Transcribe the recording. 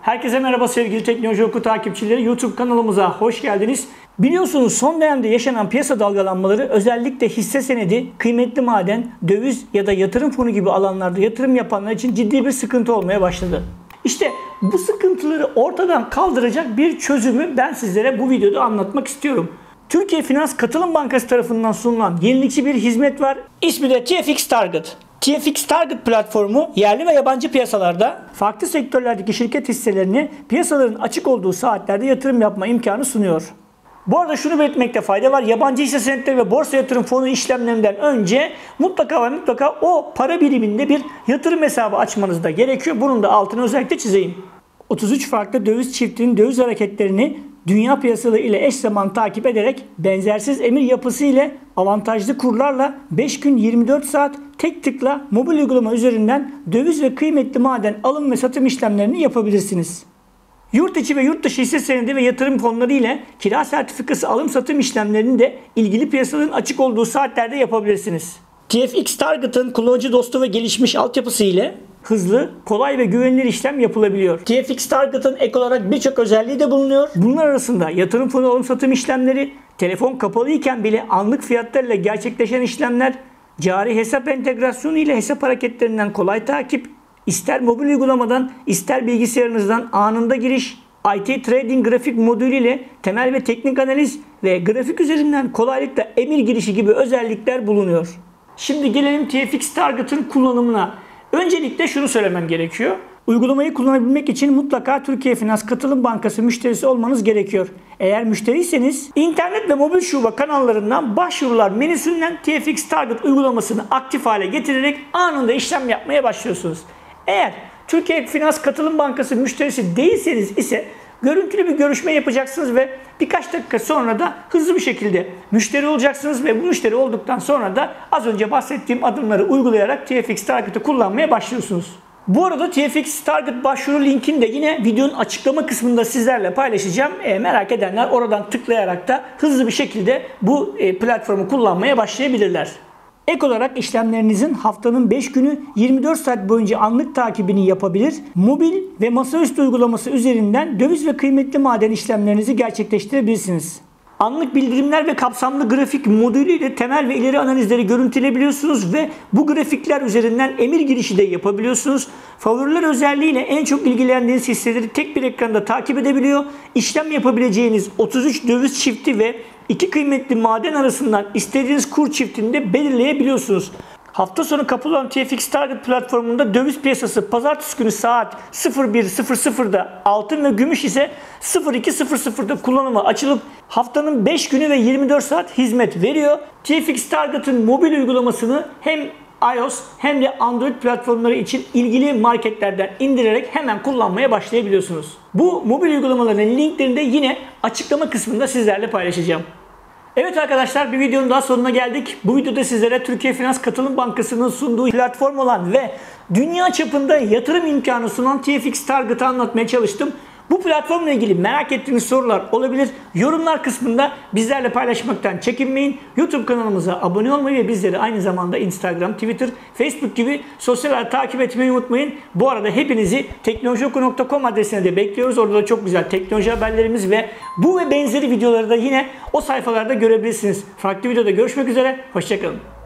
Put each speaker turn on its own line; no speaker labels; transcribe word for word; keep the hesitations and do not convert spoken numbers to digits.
Herkese merhaba sevgili Teknoloji Oku takipçileri. YouTube kanalımıza hoş geldiniz. Biliyorsunuz son dönemde yaşanan piyasa dalgalanmaları özellikle hisse senedi, kıymetli maden, döviz ya da yatırım fonu gibi alanlarda yatırım yapanlar için ciddi bir sıkıntı olmaya başladı. İşte bu sıkıntıları ortadan kaldıracak bir çözümü ben sizlere bu videoda anlatmak istiyorum. Türkiye Finans Katılım Bankası tarafından sunulan yenilikçi bir hizmet var. İsmi de T F X Target. T F X Target platformu yerli ve yabancı piyasalarda farklı sektörlerdeki şirket hisselerini piyasaların açık olduğu saatlerde yatırım yapma imkanı sunuyor. Bu arada şunu belirtmekte fayda var. Yabancı hisse senetleri ve borsa yatırım fonu işlemlerinden önce mutlaka ve mutlaka o para biriminde bir yatırım hesabı açmanız da gerekiyor. Bunun da altını özellikle çizeyim. otuz üç farklı döviz çiftinin döviz hareketlerini dünya piyasaları ile eş zamanlı takip ederek benzersiz emir yapısı ile avantajlı kurlarla beş gün yirmi dört saat tek tıkla mobil uygulama üzerinden döviz ve kıymetli maden alım ve satım işlemlerini yapabilirsiniz. Yurt içi ve yurt dışı hisse senedi ve yatırım fonları ile kira sertifikası alım satım işlemlerini de ilgili piyasaların açık olduğu saatlerde yapabilirsiniz. T F X Target'ın kullanıcı dostu ve gelişmiş altyapısı ile hızlı, kolay ve güvenilir işlem yapılabiliyor. T F X Target'ın ek olarak birçok özelliği de bulunuyor. Bunlar arasında yatırım fonu alım satım işlemleri, telefon kapalı iken bile anlık fiyatlarla gerçekleşen işlemler, cari hesap entegrasyonu ile hesap hareketlerinden kolay takip, ister mobil uygulamadan ister bilgisayarınızdan anında giriş, I T Trading grafik modülü ile temel ve teknik analiz ve grafik üzerinden kolaylıkla emir girişi gibi özellikler bulunuyor. Şimdi gelelim T F X Target'ın kullanımına. Öncelikle şunu söylemem gerekiyor. Uygulamayı kullanabilmek için mutlaka Türkiye Finans Katılım Bankası müşterisi olmanız gerekiyor. Eğer müşteriyseniz internet ve mobil şube kanallarından başvurular menüsünden T F X Target uygulamasını aktif hale getirerek anında işlem yapmaya başlıyorsunuz. Eğer Türkiye Finans Katılım Bankası müşterisi değilseniz ise görüntülü bir görüşme yapacaksınız ve birkaç dakika sonra da hızlı bir şekilde müşteri olacaksınız ve bu müşteri olduktan sonra da az önce bahsettiğim adımları uygulayarak T F X Target'ı kullanmaya başlıyorsunuz. Bu arada T F X Target başvuru linkini de yine videonun açıklama kısmında sizlerle paylaşacağım. E, merak edenler oradan tıklayarak da hızlı bir şekilde bu e, platformu kullanmaya başlayabilirler. Ek olarak işlemlerinizin haftanın beş günü yirmi dört saat boyunca anlık takibini yapabilir, mobil ve masaüstü uygulaması üzerinden döviz ve kıymetli maden işlemlerinizi gerçekleştirebilirsiniz. Anlık bildirimler ve kapsamlı grafik modülüyle temel ve ileri analizleri görüntüleyebiliyorsunuz ve bu grafikler üzerinden emir girişi de yapabiliyorsunuz. Favoriler özelliğiyle en çok ilgilendiğiniz hisseleri tek bir ekranda takip edebiliyor. İşlem yapabileceğiniz otuz üç döviz çifti ve iki kıymetli maden arasından istediğiniz kur çiftini de belirleyebiliyorsunuz. Hafta sonu kapalı olan T F X Target platformunda döviz piyasası pazartesi günü saat sıfır bir sıfır sıfırda, altın ve gümüş ise sıfır iki sıfır sıfırda kullanıma açılıp haftanın beş günü ve yirmi dört saat hizmet veriyor. T F X Target'ın mobil uygulamasını hem iOS hem de Android platformları için ilgili marketlerden indirerek hemen kullanmaya başlayabiliyorsunuz. Bu mobil uygulamaların linklerini de yine açıklama kısmında sizlerle paylaşacağım. Evet arkadaşlar, bir videonun daha sonuna geldik. Bu videoda sizlere Türkiye Finans Katılım Bankası'nın sunduğu platform olan ve dünya çapında yatırım imkanı sunan T F X Target'ı anlatmaya çalıştım. Bu platformla ilgili merak ettiğiniz sorular olabilir. Yorumlar kısmında bizlerle paylaşmaktan çekinmeyin. YouTube kanalımıza abone olmayı ve bizleri aynı zamanda Instagram, Twitter, Facebook gibi sosyal ağları takip etmeyi unutmayın. Bu arada hepinizi teknolojioku nokta com adresine de bekliyoruz. Orada da çok güzel teknoloji haberlerimiz ve bu ve benzeri videoları da yine o sayfalarda görebilirsiniz. Farklı videoda görüşmek üzere. Hoşçakalın.